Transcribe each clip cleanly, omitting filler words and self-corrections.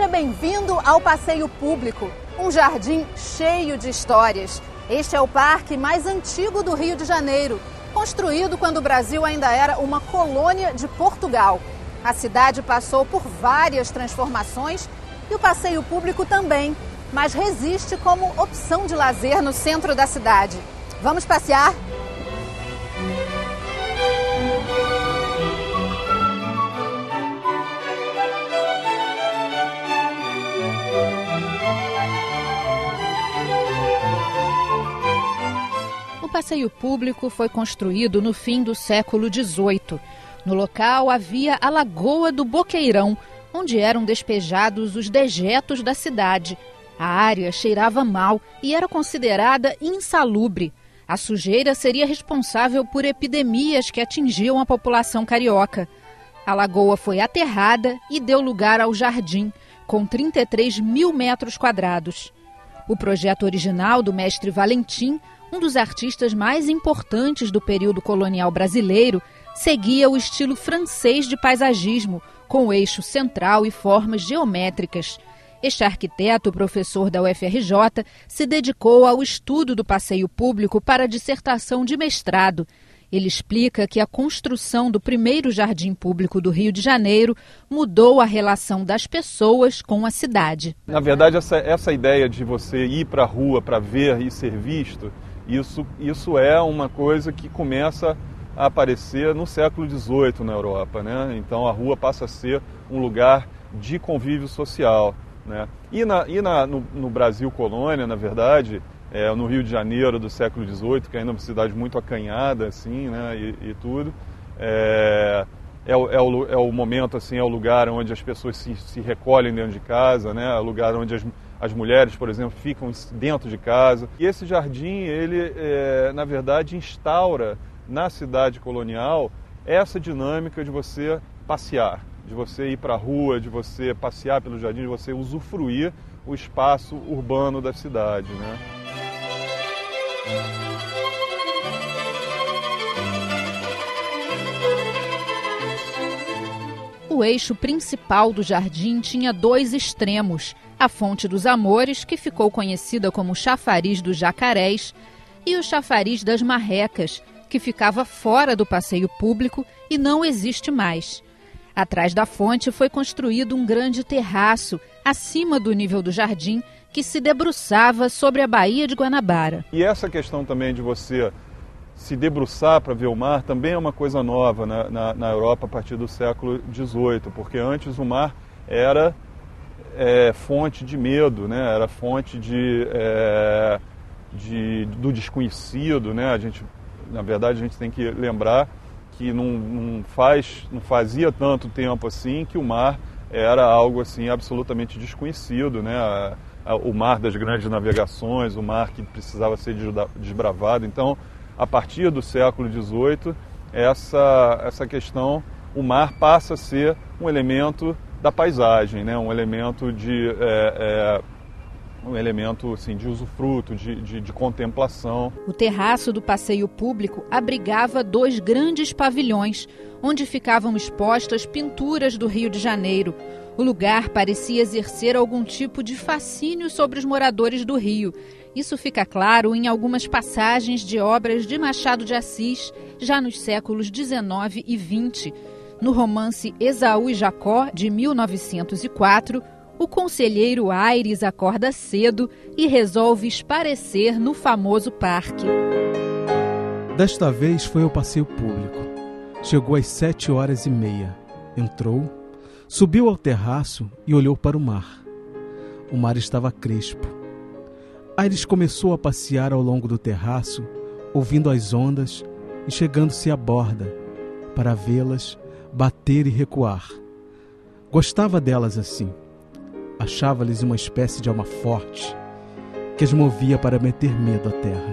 bem-vindo ao Passeio Público, um jardim cheio de histórias. Este é o parque mais antigo do Rio de Janeiro, construído quando o Brasil ainda era uma colônia de Portugal. A cidade passou por várias transformações e o passeio público também, mas resiste como opção de lazer no centro da cidade. Vamos passear? O passeio público foi construído no fim do século XVIII. No local havia a Lagoa do Boqueirão, onde eram despejados os dejetos da cidade. A área cheirava mal e era considerada insalubre. A sujeira seria responsável por epidemias que atingiam a população carioca. A lagoa foi aterrada e deu lugar ao jardim, com 33 mil metros quadrados. O projeto original do mestre Valentim, um dos artistas mais importantes do período colonial brasileiro, seguia o estilo francês de paisagismo, com o eixo central e formas geométricas. Este arquiteto, professor da UFRJ, se dedicou ao estudo do passeio público para a dissertação de mestrado. Ele explica que a construção do primeiro jardim público do Rio de Janeiro mudou a relação das pessoas com a cidade. Na verdade, essa ideia de você ir para a rua para ver e ser visto, isso é uma coisa que começa a aparecer no século XVIII na Europa, né? Então a rua passa a ser um lugar de convívio social, né? No Brasil colônia, na verdade, no Rio de Janeiro do século XVIII, que ainda é uma cidade muito acanhada, assim, né? E tudo, é o momento, assim, é o lugar onde as pessoas se recolhem dentro de casa, né? É o lugar onde as mulheres, por exemplo, ficam dentro de casa. E esse jardim, ele, na verdade, instaura na cidade colonial essa dinâmica de você passear, de você ir para a rua, de você passear pelo jardim, de você usufruir o espaço urbano da cidade, né? O eixo principal do jardim tinha dois extremos: a Fonte dos Amores, que ficou conhecida como Chafariz dos Jacarés, e o Chafariz das Marrecas, que ficava fora do passeio público e não existe mais. Atrás da fonte foi construído um grande terraço, acima do nível do jardim, que se debruçava sobre a Baía de Guanabara. E essa questão também de você se debruçar para ver o mar também é uma coisa nova na Europa a partir do século XVIII, porque antes o mar era fonte de medo, né? Era fonte do desconhecido, né? Na verdade, a gente tem que lembrar que não fazia tanto tempo assim que o mar era algo assim absolutamente desconhecido, né? O mar das grandes navegações, o mar que precisava ser desbravado. Então, a partir do século XVIII, essa questão, o mar passa a ser um elemento da paisagem, né? Um elemento assim, de usufruto, de contemplação. O terraço do passeio público abrigava dois grandes pavilhões, onde ficavam expostas pinturas do Rio de Janeiro. O lugar parecia exercer algum tipo de fascínio sobre os moradores do Rio. Isso fica claro em algumas passagens de obras de Machado de Assis, já nos séculos XIX e XX. No romance Esaú e Jacó, de 1904, o conselheiro Aires acorda cedo e resolve esparecer no famoso parque. Desta vez foi ao passeio público. Chegou às 7h30. Entrou, subiu ao terraço e olhou para o mar. O mar estava crespo. Aires começou a passear ao longo do terraço, ouvindo as ondas e chegando-se à borda, para vê-las bater e recuar. Gostava delas assim. Achava-lhes uma espécie de alma forte que as movia para meter medo à terra.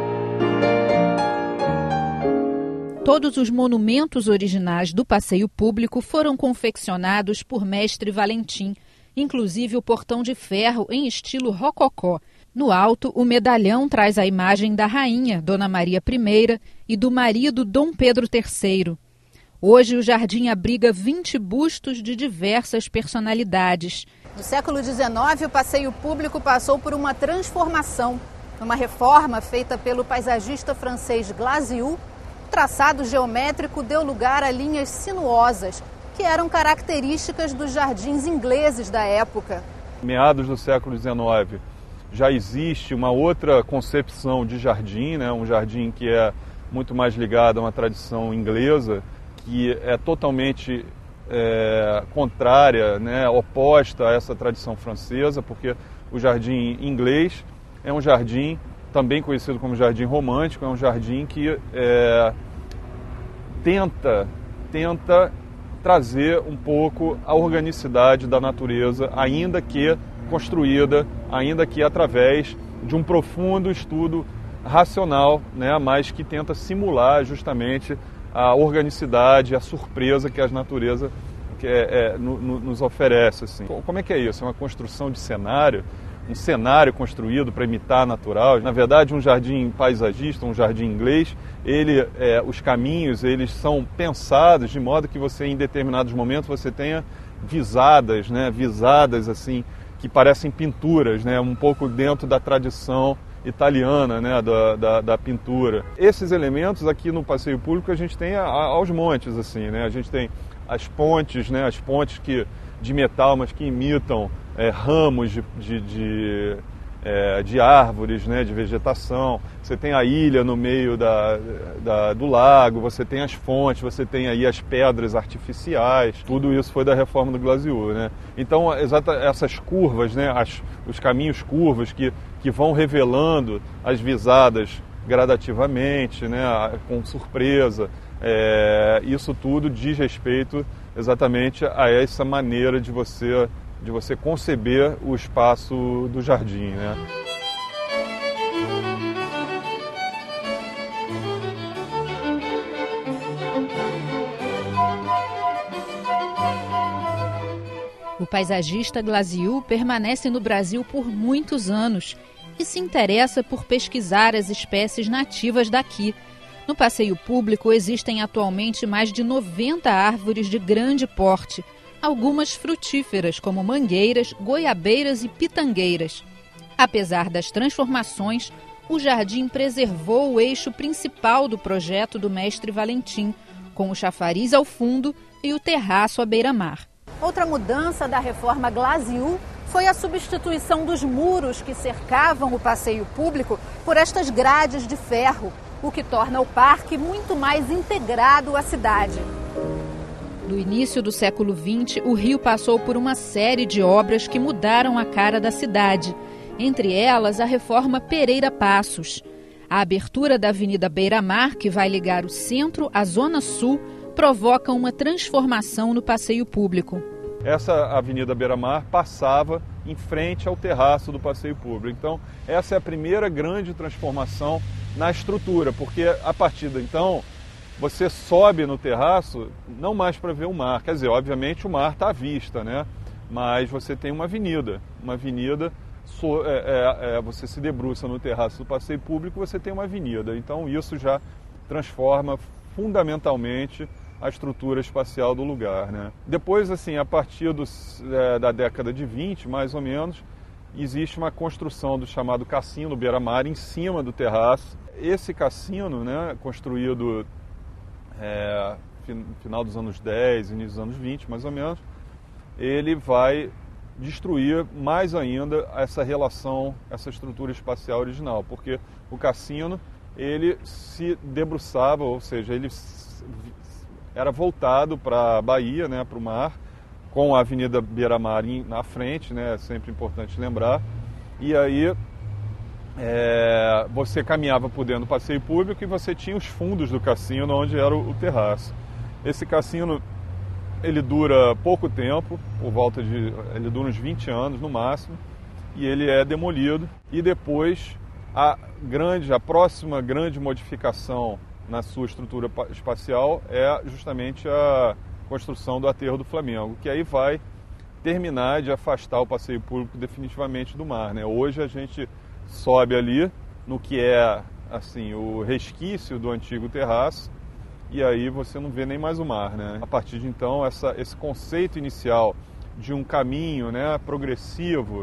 Todos os monumentos originais do passeio público foram confeccionados por mestre Valentim, inclusive o portão de ferro em estilo rococó. No alto, o medalhão traz a imagem da rainha, Dona Maria I, e do marido, Dom Pedro III. Hoje, o jardim abriga 20 bustos de diversas personalidades. No século XIX, o passeio público passou por uma transformação. Numa reforma feita pelo paisagista francês Glasiou, o traçado geométrico deu lugar a linhas sinuosas, que eram características dos jardins ingleses da época. Meados do século XIX, já existe uma outra concepção de jardim, né? Um jardim que é muito mais ligado a uma tradição inglesa, que é totalmente contrária, né? Oposta a essa tradição francesa, porque o jardim inglês é um jardim também conhecido como jardim romântico, é um jardim que tenta trazer um pouco a organicidade da natureza, ainda que construída, ainda que através de um profundo estudo racional, né, mas que tenta simular justamente a organicidade, a surpresa que a natureza nos oferece. Assim. Como é que é isso? É uma construção de cenário, um cenário construído para imitar a natural. Na verdade, um jardim paisagista, um jardim inglês, os caminhos eles são pensados de modo que você, em determinados momentos, você tenha visadas, né, visadas assim, que parecem pinturas, né, um pouco dentro da tradição italiana, né, da pintura. Esses elementos aqui no passeio público a gente tem aos montes, assim, né? A gente tem as pontes, né, as pontes de metal, mas que imitam ramos de árvores, né, de vegetação. Você tem a ilha no meio do lago, você tem as fontes, você tem aí as pedras artificiais. Tudo isso foi da reforma do Glasiou, né? Então, essas curvas, né, os caminhos curvos que vão revelando as visadas gradativamente, né, com surpresa. Isso tudo diz respeito exatamente a essa maneira de você conceber o espaço do jardim, né? O paisagista Glasiou permanece no Brasil por muitos anos e se interessa por pesquisar as espécies nativas daqui. No passeio público existem atualmente mais de 90 árvores de grande porte, algumas frutíferas, como mangueiras, goiabeiras e pitangueiras. Apesar das transformações, o jardim preservou o eixo principal do projeto do mestre Valentim, com o chafariz ao fundo e o terraço à beira-mar. Outra mudança da reforma Glasiou foi a substituição dos muros que cercavam o passeio público por estas grades de ferro, o que torna o parque muito mais integrado à cidade. No início do século XX, o Rio passou por uma série de obras que mudaram a cara da cidade, entre elas a reforma Pereira Passos. A abertura da Avenida Beira-Mar, que vai ligar o centro à Zona Sul, provoca uma transformação no passeio público. Essa Avenida Beira-Mar passava em frente ao terraço do passeio público. Então, essa é a primeira grande transformação na estrutura, porque a partir de então você sobe no terraço não mais para ver o mar. Quer dizer, obviamente o mar está à vista, né? Mas você tem uma avenida. Você se debruça no terraço do passeio público, você tem uma avenida. Então isso já transforma fundamentalmente a estrutura espacial do lugar, né? Depois, assim, a partir da década de 20, mais ou menos, existe uma construção do chamado Cassino Beira-Mar em cima do terraço. Esse cassino, né, construído no final dos anos 10, início dos anos 20, mais ou menos, ele vai destruir mais ainda essa relação, essa estrutura espacial original, porque o cassino, ele se debruçava, ou seja, ele era voltado para a Bahia, né, para o mar, com a Avenida Beira-Mar na frente, né, é sempre importante lembrar, e aí você caminhava por dentro do passeio público e você tinha os fundos do cassino, onde era o terraço. Esse cassino, ele dura pouco tempo, ele dura uns 20 anos no máximo, e ele é demolido, e depois a próxima grande modificação na sua estrutura espacial é justamente a construção do Aterro do Flamengo, que aí vai terminar de afastar o passeio público definitivamente do mar, né? Hoje a gente sobe ali no que é assim o resquício do antigo terraço e aí você não vê nem mais o mar, né? A partir de então, esse conceito inicial de um caminho, né, progressivo,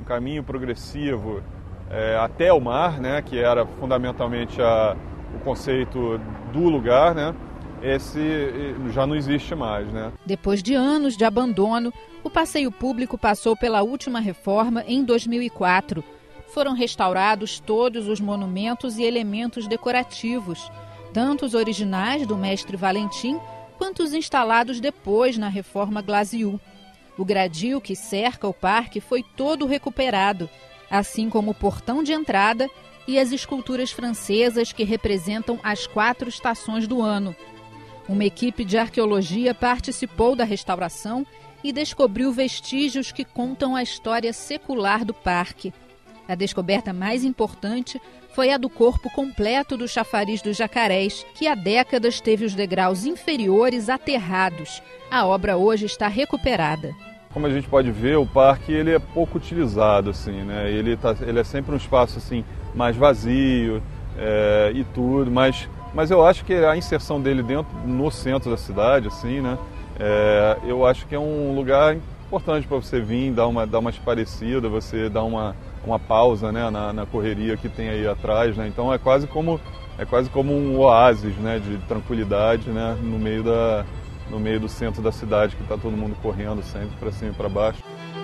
até o mar, né, que era fundamentalmente o conceito do lugar, né, esse já não existe mais, né? Depois de anos de abandono, o passeio público passou pela última reforma em 2004. Foram restaurados todos os monumentos e elementos decorativos, tanto os originais do mestre Valentim, quanto os instalados depois na reforma Glasiou. O gradil que cerca o parque foi todo recuperado, assim como o portão de entrada e as esculturas francesas que representam as 4 estações do ano. Uma equipe de arqueologia participou da restauração e descobriu vestígios que contam a história secular do parque. A descoberta mais importante foi a do corpo completo do chafariz dos jacarés, que há décadas teve os degraus inferiores aterrados. A obra hoje está recuperada. Como a gente pode ver, o parque ele é pouco utilizado, assim, né? Ele é sempre um espaço assim, mais vazio e tudo, mas eu acho que a inserção dele no centro da cidade, assim, né? Eu acho que é um lugar importante para você vir, dar uma esparecida, você dar uma pausa, né, na correria que tem aí atrás, né? Então é quase como um oásis, né, de tranquilidade, né, no meio do centro da cidade, que está todo mundo correndo sempre para cima e para baixo.